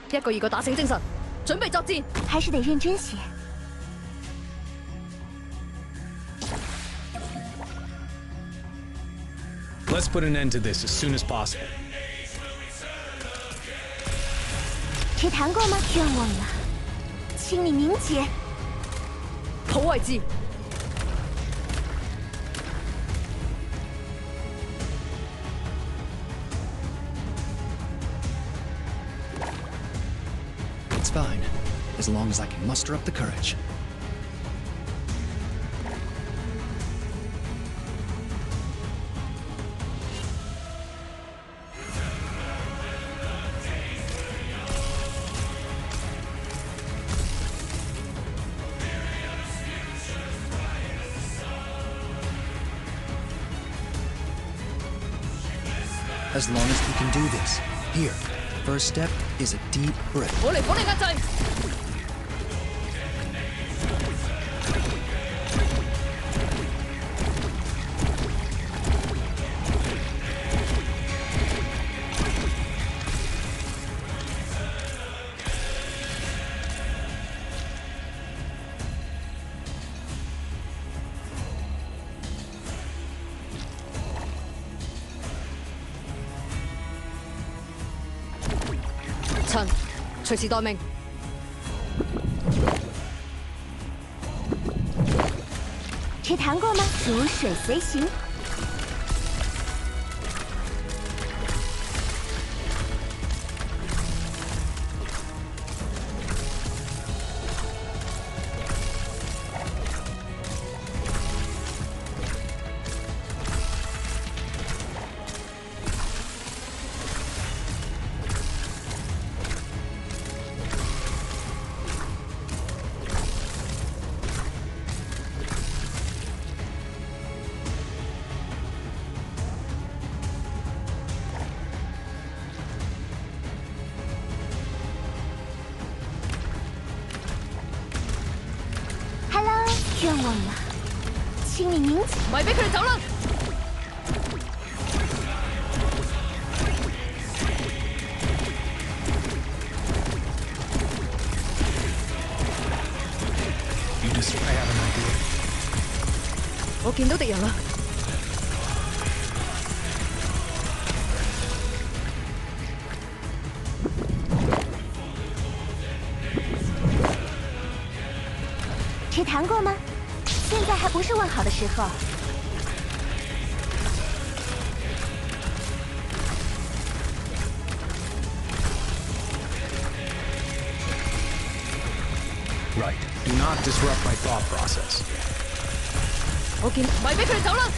一個二個打醒精神，準備作戰。 還是得認真些。 Let's put an end to this as soon as possible. 只談過嗎？冤枉了，請你凝結。 好位置。 It's fine, as long as I can muster up the courage. As long as we can do this. Here, first step is a deep breath. 火力壓制。陳，隨時待命。 只談過嗎？如水隨形。冤枉了，請你凝結。 咪俾佢哋走啦！我見到敵人啦！ 只談過嗎？現在還不是問好的時候。 Right. Do not disrupt my thought process. 我見咪俾佢哋走啦！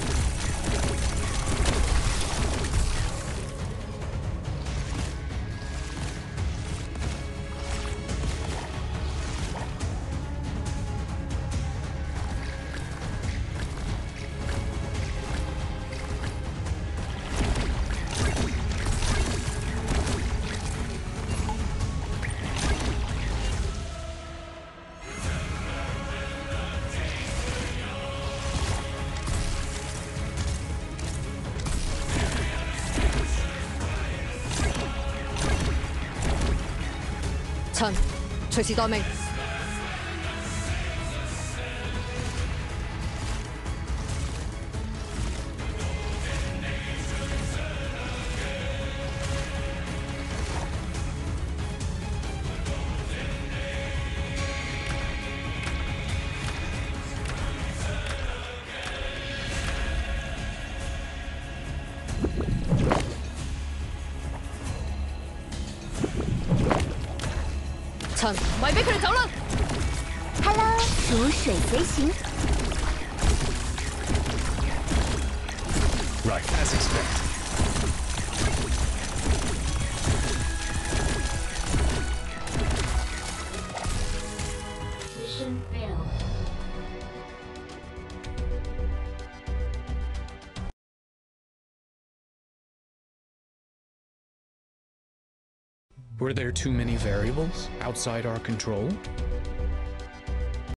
陳，隨時待命。陳，咪俾佢哋走啦 ！Hello， 如水隨形。 Right, as expected. Mission failed. Were there too many variables outside our control?